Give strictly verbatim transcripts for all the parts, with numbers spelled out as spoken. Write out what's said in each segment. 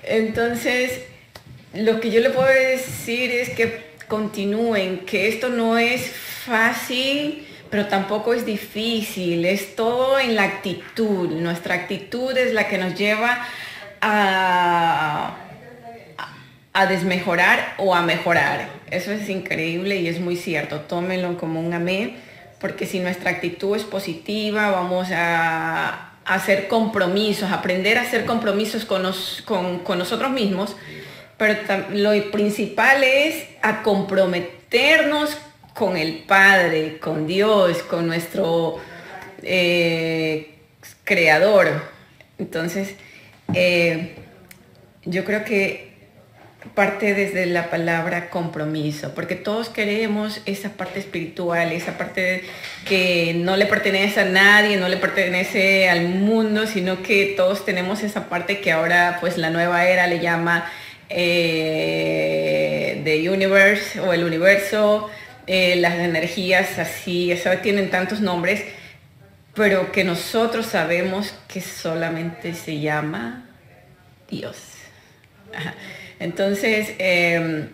Entonces, lo que yo le puedo decir es que continúen, que esto no es fácil, pero tampoco es difícil, es todo en la actitud. Nuestra actitud es la que nos lleva a, a desmejorar o a mejorar. Eso es increíble y es muy cierto. Tómenlo como un amén, porque si nuestra actitud es positiva, vamos a hacer compromisos, aprender a hacer compromisos con, nos, con, con nosotros mismos, pero lo principal es a comprometernos con el Padre, con Dios, con nuestro eh, Creador. Entonces, eh, yo creo que parte desde la palabra compromiso, porque todos queremos esa parte espiritual, esa parte que no le pertenece a nadie, no le pertenece al mundo, sino que todos tenemos esa parte que ahora pues la nueva era le llama eh, The Universe o el universo, eh, las energías así, eso tienen tantos nombres, pero que nosotros sabemos que solamente se llama Dios. Ajá. Entonces, eh,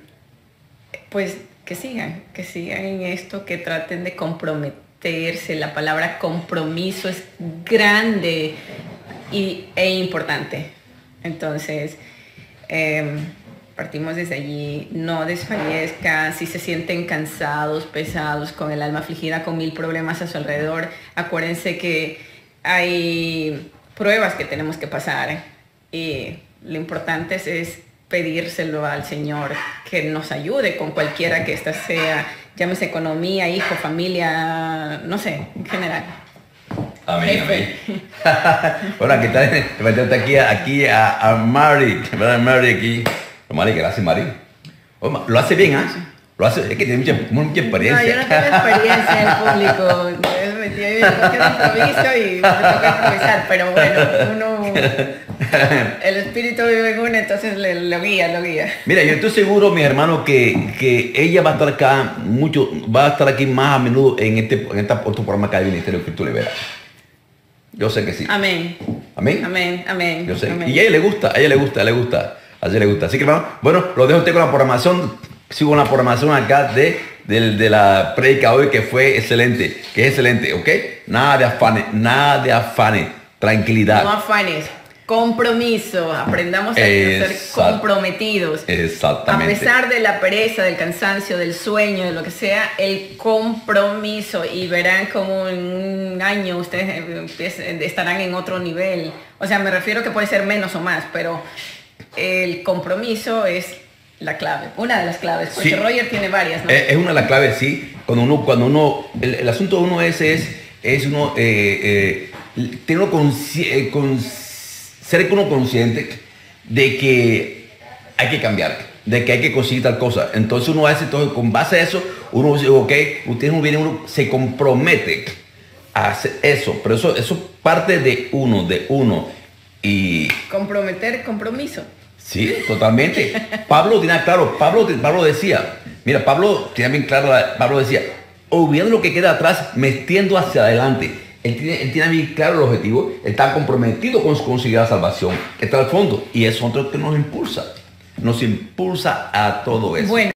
pues que sigan, que sigan en esto, que traten de comprometerse. La palabra compromiso es grande y, e importante. Entonces, eh, partimos desde allí. No desfallezcan. Si se sienten cansados, pesados, con el alma afligida, con mil problemas a su alrededor, acuérdense que hay pruebas que tenemos que pasar. Y lo importante es, es pedírselo al Señor que nos ayude con cualquiera que ésta sea, llámese economía, hijo, familia, no sé, en general. Amén, amén. Bueno, aquí está, aquí, aquí a, a Mari, ¿verdad? Mari aquí. Mari, gracias, Mari. Oh, lo hace bien, ¿ah? ¿eh? Lo hace, es que tiene mucha, mucha experiencia. No, yo no tengo experiencia en el público. Yo me metí ahí en el improviso y me toca improvisar, pero bueno, uno, el espíritu vive en uno, entonces le, lo guía, lo guía. Mira, yo estoy seguro, mi hermano, que, que ella va a estar acá mucho, va a estar aquí más a menudo en este, en esta, otro programa acá del Ministerio de Espíritu Libera. Yo sé que sí. Amén. Amén. Amén, amén. Yo sé. Amén. Y a ella le gusta, a ella le gusta, a ella le gusta. A ella le gusta. Así que, hermano, bueno, lo dejo a usted con la programación. Sigo con la programación acá de, de, de la predica hoy, que fue excelente, que es excelente, ¿ok? Nada de afanes, nada de afanes, tranquilidad. No afanes, compromiso, aprendamos a ser comprometidos. Exactamente. A pesar de la pereza, del cansancio, del sueño, de lo que sea, el compromiso, y verán como en un año ustedes estarán en otro nivel. O sea, me refiero que puede ser menos o más, pero el compromiso es la clave, una de las claves, porque sí. Roger tiene varias, ¿no? Es una de las claves, sí. Cuando uno, cuando uno, el, el asunto de uno es, es, es uno, eh, eh, tener con, eh, con, ser uno consciente de que hay que cambiar, de que hay que conseguir tal cosa. Entonces uno hace todo, con base a eso, uno dice, ok, usted no viene, uno se compromete a hacer eso, pero eso, eso parte de uno, de uno. Y comprometer, compromiso. Sí, totalmente. Pablo tiene claro, Pablo, Pablo decía, mira, Pablo tiene bien claro, Pablo decía, olvidando lo que queda atrás, metiendo hacia adelante. Él tiene, él tiene bien claro el objetivo, él está comprometido con conseguir la salvación, que está al fondo, y eso es lo que nos impulsa, nos impulsa a todo eso. Bueno.